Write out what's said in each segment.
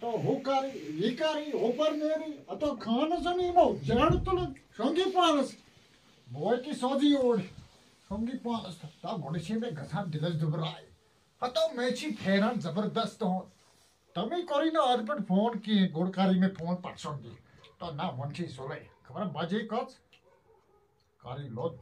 تو ہو کری یہ کری اوپر نیری تو کھانا سن یمو جڑ تل شونگی پانس بوے کی سوزی اوڑ شونگی پانس تا گوڑ چھ مے گژھان دلس دبرائی تو میں چھ پھیران زبردست ہوں تمہیں کری نا آج پہ فون کی گوڑ کری میں فون پٹسن دی تو نہ ون چھ سولے خبر بجے کچ کاری لوت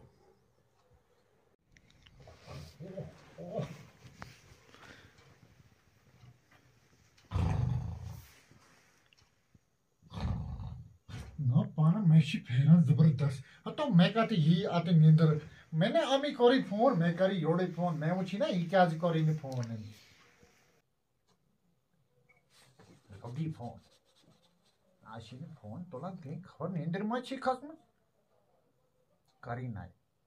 نہ پانا میں چھ پھیران زبردست تو میں کہتے یہ آتے نیندر میں نے امی کری فون میں کری یوڑے فون میں وچھی نا یہ کیا کری میں فون ہے ابھی فون آشی نے فون تولا دیں خبر نیندر میں چھ کھس میں کری نائی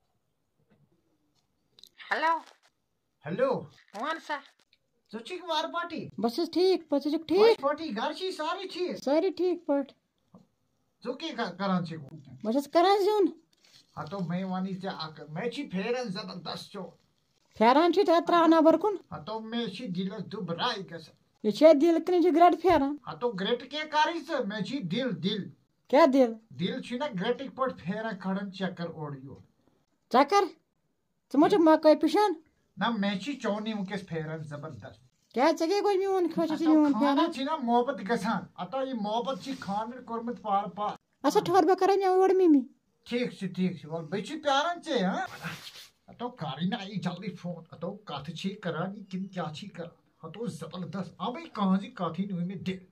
ہلو ہیلو وان سا ژٕ چھُکھ وار پاٹی بس ٹھیک پتہ چھُکھ وار ٹھیک پاٹی گھر چھی ساری ٹھیک ساری ٹھیک پٲٹھۍ ژٕ کیٛاہ کران چھُکھ بہٕ چھَس کران زیُن ہاں تو میں وانی ژےٚ اکھ مےٚ چھی پھیران زبردست چو پھیران چھُے تتھ تراو نبر کُن ہاں تو مےٚ چھی دِلس دُبراے گژھان یہِ چھا دِل کِنہٕ یہِ چھُ گرٛٮ۪ٹہٕ پھیران ہاں تو گرٛٮ۪ٹ کیٛاہ کری ژٕ مےٚ چھی دِل دِل کیٛاہ دِل دِل چھُے نا گرٛٮ۪ٹٕکۍ پٲٹھۍ پھیران کھڑان چکر اورٕ یور چکر ژٕ ما چھُکھ مکٲے پِشان نہ مےٚ چھی چونی وٕنکٮ۪س پھیران زبردست کیٛاہ ژےٚ کیٛاہ گوٚو میون خٲطرٕ چھُ میون خانہ پھیران چھی نا محبت گژھان اتو یہِ محبت چھی خانٛدر کوٚرمُت پار پار اچھا ٹھہر بہٕ کرے مےٚ اور مِمی ٹھیک چھُ وَلہٕ بیٚیہِ چھُ پیاران ژےٚ ہاں اتو کری نا یہِ جلدی فون اتو کتھ چھی کران یہِ کِنہٕ کیٛاہ چھی کران اتو زبردست ابے کہٕنٛزِ کتھٕے نیوٗ مےٚ دِل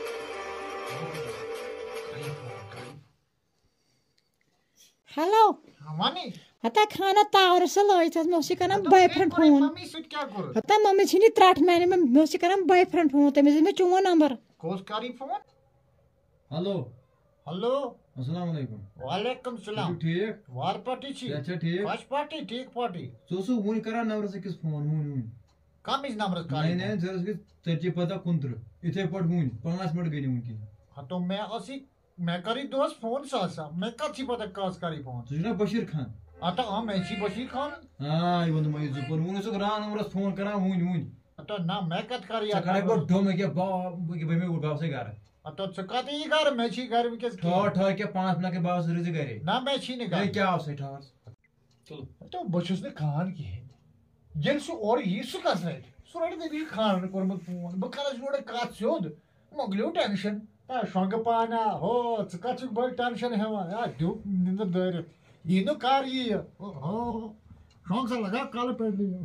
ہیلو وَنٕے ہتا کھانا تاورٕ سۭتۍ لٲجِتھ مےٚ اوس یہِ کران باے فرٛٮ۪نٛڈ فون ممی سۭتۍ کیٛاہ کوٚرُتھ ہتا ممی ژھٕنۍ ترٛٹھ میانہِ مےٚ اوس یہِ کران باے فرٛٮ۪نٛڈ فون تٔمِس دِژ مےٚ چون نمبر کُس کری فون ہلو ہلو السلام علیکم وعلیکم السلام ٹھیک وار پاٹی چھی ٹھیک خۄش پاٹی ٹھیک پاٹی ژٕ اوسُکھ وُنہِ کران نمبرس أکِس فون وُنہِ کمِچ نمبرس نہیں کری نہیں ژےٚ گٔے ژتجی پتہ 29 یِتھے پٲٹھۍ وُنہِ 5 منٹ گٔے نہٕ وُنکٮ۪ن ہاں تو میں اسی میں کری دوس فون ساسا میں کت چھی پتہ کس کری فون ژٕ چھُکھ نا بشیٖر خان اتو ہاں میں چھی بشیر خان یہِ ووٚنُم مےٚ یہِ زُپر وُنہِ اوسُکھ ران نمبرس فون کران وُنہِ اتو نہ میں کت کری ژےٚ کڑے بہٕ ڈوٚم أکیاہ بہٕ مےٚ واپسے گرٕ اتو ژٕ کت یی گر میں چھی گر ونکٮ۪س ٹھہر کیٛاہ 5 منٹ گٔے بہٕ آس رٕزِ گرے نہ میں چھی نہٕ ہے گر کیٛاہ آو سا ٹھہر تو بہٕ چھُس نہٕ کھان کِہیٖنۍ ییٚلہِ سُہ اورٕ یی سُہ کس رٹہِ سُہ رٹہِ دپہِ یہِ خانٛدر کوٚرمُت فون بہٕ کرس یورٕ کتھ سیوٚد مۄکلیو ٹٮ۪نشن شۄنٛگہٕ پانہ ہو ژٕ کتھ چھُکھ بٔڑ ٹٮ۪نشن ہٮ۪وان دیُت نِندٕر دٲرِتھ یی نہٕ کر یی ہو شۄنٛگ سا لگا کالہٕ پٮ۪ٹھ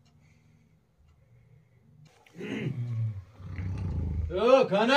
خانہ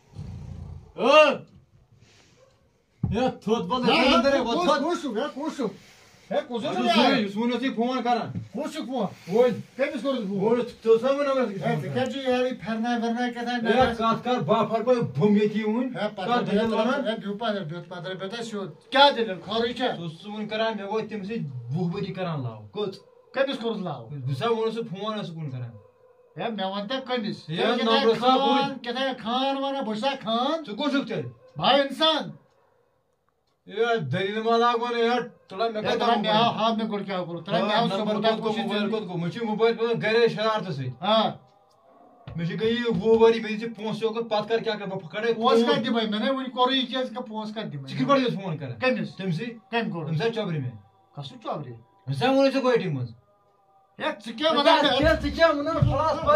تھوٚد کُس یُس وُنہِ اوسُے فون کران چھُکھ فون وۄنۍ کٔمِس کوٚرُتھ فون وۄنۍ ژٕ تھوٚوُے نمبر ژٕ کیٛاہ چھُ یارٕ پھیرناے ویرناے کیٛاہ کتھ کر بہہ پھٹ بُم ییٚتی وُنہِ کتھ دٔلیٖل ونان کیٛاہ دٔلیٖل خٲرٕے چھا ژٕ اوسُس وُنہِ کران مےٚ وٲتۍ تٔمِس سۭتۍ 20 ؤری کران لو کوٚت کٔمِس کوٚرُتھ لاو بہٕ سا ووٚنُس سُہ فون اوسُکھ وُنہِ کران ہے مےٚ وَن تہٕ کٔمِس نمبرس کیٛاہ خان وَنان بہٕ چھُسا خان ژٕ کُس چھُکھ تیٚلہِ بھاے اِنسان ہے دٔلیٖل ما لاگوَن ہے تُلا مےٚ مےٚ ہاو ہاو مےٚ گۄڈٕ کیٛاہ کوٚرُتھ موبایل کوٚت گوٚو مےٚ چھُے موبایل پیوان گرے شرارتہٕ سۭتۍ مےٚ چھِ گٔے یہِ 20 ؤری مےٚ دِژ پونٛسہٕ یوکُن پتہٕ کر کیٛاہ کر بہٕ کڑے پونٛسہٕ کتہِ دِمے مےٚ نے وُنہِ کوٚرُے یہِ چیٖز پونٛسہٕ کتہِ دِمے ژٕ کِتھ پٲٹھۍ چھُس فون کران کٔمِس تٔمسٕے کٔمۍ کوٚر تٔمۍ سا چوبرِ مےٚ کسُن چوبرِ مےٚ سا ووٚنُے ژےٚ ویٹِنٛگ منٛز ہے ژٕ کیٛاہ وَنان ژٕ کیٛاہ وَنان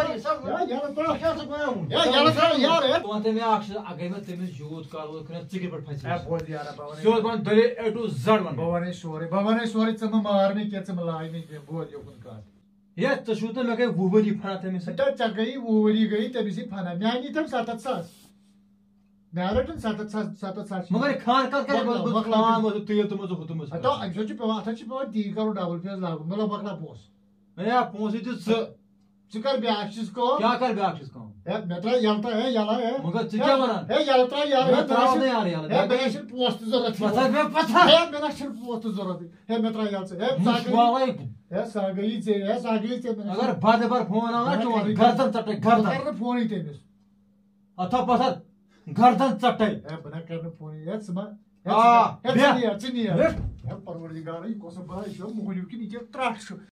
مےٚ اکھ چیٖز اگر مےٚ تٔمِس یوٗت کال ووت کھٔنِتھ ژٕ کِتھ پٲٹھۍ پھسے سیوٚد وَن دٔلیٖل A to Z وَن بہٕ وَنے سورُے ژٕ مہٕ مار مےٚ کینٛہہ ژٕ مہٕ لاے مےٚ کینٛہہ بوز یوکُن کتھ ہے ژٕ چھُکھ تہٕ مےٚ گٔے 20 ؤری فنا تٔمِس سۭتۍ ژےٚ گٔیی 20 ؤری گٔیی تٔمِس سۭتۍ فنا مےٚ اَنی تٔمۍ 7,000 مےٚ رٔٹِن 7,000 مگر خان کتھ کرِ خان اوس تیٖل تُمُت ہُہ تُمُت اَتھ چھُ پیوان اتھ چھُ پیوان تی کرُن ڈبل فیس لاگُن مطلب مۄکلا پونٛسہٕ ہے پونٛسہٕ دِ ژٕ کر بیٛاکھ چیٖز کٲم کیٛاہ کر بیٛاکھ چیٖز کٲم ہے مےٚ ترٛاو یلہٕ ترٛاو یلہٕ مگر ژٕ کیٛاہ وَنان ہے یلہٕ ترٛاو یلہٕ مےٚ ترٛاو نہٕ یارٕ یلہٕ مےٚ نہ چھُنہٕ پونٛسہٕ تہِ ضروٗرت مےٚ نہ چھُنہٕ پونٛسہٕ تہِ ضروٗرت ہے مےٚ ترٛاو یلہٕ ہے سۄ گٔیی ژےٚ اگر بدبر فون آو نا چون گردن ژٹے گردن کر نہٕ فونٕے تٔمِس اتھا پتھر گردن ژٹے ہے بہٕ نہ کرٕ نہٕ فونٕے ہے ژٕ ما آ ژٕ نیر پروردگارا یہِ کۄس باے چھُ موہنیوٗ کِنہٕ یہِ کیٛاہ ترٛٹھ چھُ